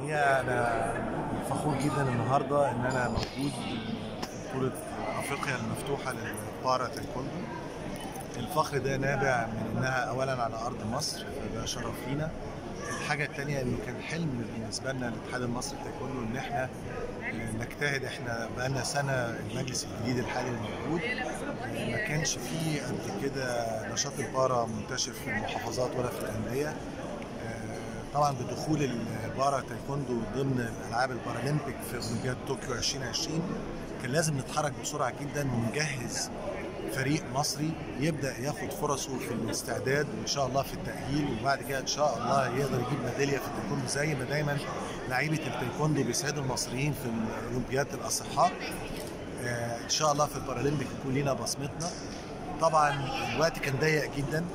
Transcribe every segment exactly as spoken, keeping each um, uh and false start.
الحقيقة أنا فخور جدا النهاردة إن أنا موجود في بطولة أفريقيا المفتوحة للبارا تايكوندو. الفخر ده نابع من إنها أولا على أرض مصر، فده شرف لينا. الحاجة التانية إنه كان حلم بالنسبة لنا الاتحاد المصري للتايكوندو إن إحنا نجتهد. إحنا بقالنا سنة المجلس الجديد الحالي الموجود ما كانش فيه قبل كده نشاط البارا منتشر في المحافظات ولا في الأندية. طبعا بدخول البارا تايكوندو ضمن الالعاب البارالمبيك في اولمبياد طوكيو ألفين وعشرين كان لازم نتحرك بسرعه جدا ونجهز فريق مصري يبدا ياخد فرصه في الاستعداد وان شاء الله في التاهيل، وبعد كده ان شاء الله يقدر يجيب ميداليه في التايكوندو زي ما دايما لعيبه التايكوندو بيسعدوا المصريين في الاولمبياد الاصحاء. ان شاء الله في البارالمبيك يكون لينا بصمتنا. طبعا الوقت كان ضيق جدا،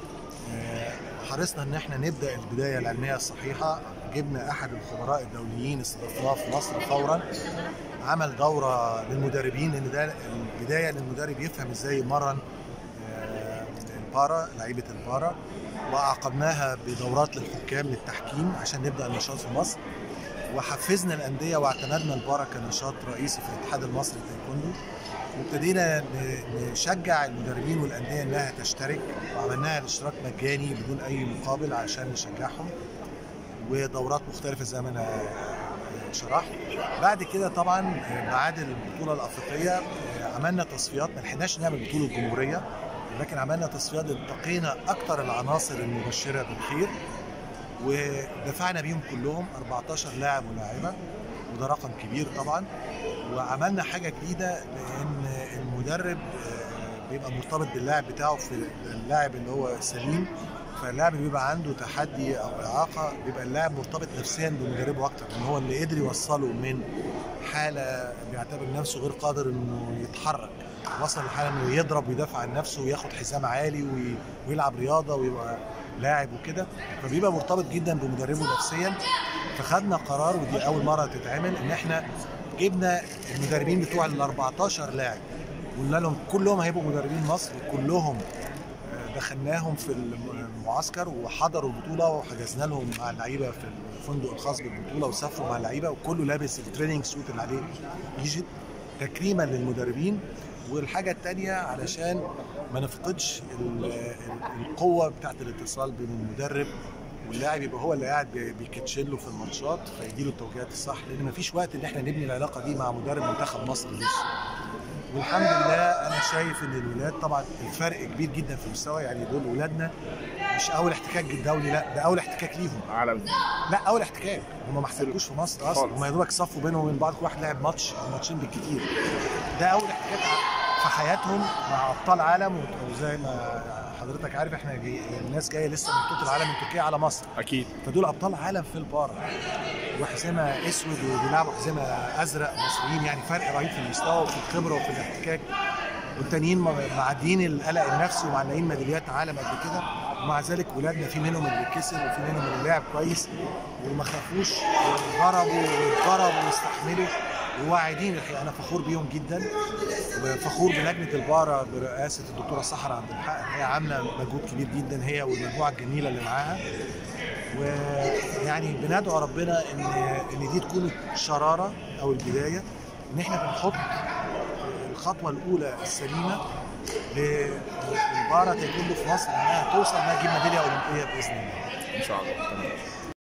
حرصنا ان احنا نبدا البدايه العلميه الصحيحه. جبنا احد الخبراء الدوليين استضفناه في مصر فورا، عمل دوره للمدربين لان ده البدايه للمدرب يفهم ازاي يمرن البارا لعيبه البارا، وعقبناها بدورات للحكام للتحكيم عشان نبدا النشاط في مصر. وحفزنا الانديه واعتمدنا البارا كنشاط رئيسي في الاتحاد المصري للتايكوندو، وابتدينا نشجع المدربين والانديه انها تشترك، وعملناها الاشتراك مجاني بدون اي مقابل عشان نشجعهم، ودورات مختلفه زي ما انا شرحت. بعد كده طبعا بعد البطوله الافريقيه عملنا تصفيات، ما لحقناش نعمل بطوله جمهوريه، لكن عملنا تصفيات التقينا اكثر العناصر المبشره بالخير ودفعنا بيهم كلهم أربعتاشر لاعب ولاعبه، وده رقم كبير طبعا. وعملنا حاجه جديده لان المدرب بيبقى مرتبط باللاعب بتاعه، في اللاعب اللي هو سليم فاللاعب بيبقى عنده تحدي او اعاقه بيبقى اللاعب مرتبط نفسيا بمدربه اكتر، ان هو اللي قدر يوصله من حاله بيعتبر نفسه غير قادر انه يتحرك، وصل لحاله انه يضرب ويدافع عن نفسه وياخد حزام عالي ويلعب رياضه ويبقى لاعب وكده، فبيبقى مرتبط جدا بمدربه نفسيا. فخدنا قرار، ودي اول مره تتعمل، ان احنا جبنا المدربين بتوع ال أربعتاشر لاعب قلنا لهم كلهم هيبقوا مدربين مصر، وكلهم دخلناهم في المعسكر وحضروا البطوله، وحجزنا لهم مع اللعيبه في الفندق الخاص بالبطوله وسافروا مع اللعيبه، وكله لابس التريننج سوت اللي عليه ايجيبت تكريما للمدربين. والحاجه الثانيه علشان ما نفقدش القوه بتاعت الاتصال بين المدرب واللاعب، يبقى هو اللي قاعد بيكتشله في الماتشات فيديله التوجيهات الصح، لان مفيش وقت ان احنا نبني العلاقه دي مع مدرب منتخب مصر لسه. والحمد لله انا شايف ان الولاد طبعا الفرق كبير جدا في المستوى، يعني دول ولادنا مش اول احتكاك دولي، لا ده اول احتكاك ليهم عالمي، لا اول احتكاك، هم ما احتكوش في مصر اصلا، هم يا دوبك صفوا بينهم وبين بعض، كل واحد لعب ماتش او ماتشين بالكتير. ده اول احتكاك في حياتهم مع ابطال عالم، وزي ما حضرتك عارف احنا جاي الناس جايه لسه من بطوله العالم من تركيا على مصر اكيد، فدول ابطال عالم في البارا، وحزامه اسود وبيلعبوا حزامه ازرق مصريين، يعني فرق رهيب في المستوى وفي الخبره وفي الاحتكاك، والتانيين معديين القلق النفسي ومعلقين ميداليات عالم قبل كده، ومع ذلك ولادنا في منهم اللي كسب وفي منهم اللي لعب كويس وما خافوش وضربوا واتضربوا واستحملوا وواعدين. الحقيقه انا فخور بيهم جدا، وفخور بلجنه البارا برئاسه الدكتوره سحر عبد الحق، هي عامله مجهود كبير جدا هي والمجموعه الجميله اللي معاها، ويعني بندعو ربنا ان ان دي تكون الشراره او البدايه، ان احنا بنحط الخطوه الاولى السليمه للبارا تايكوندو في مصر انها توصل انها تجيب ميداليه اولمبيه باذن الله ان شاء الله.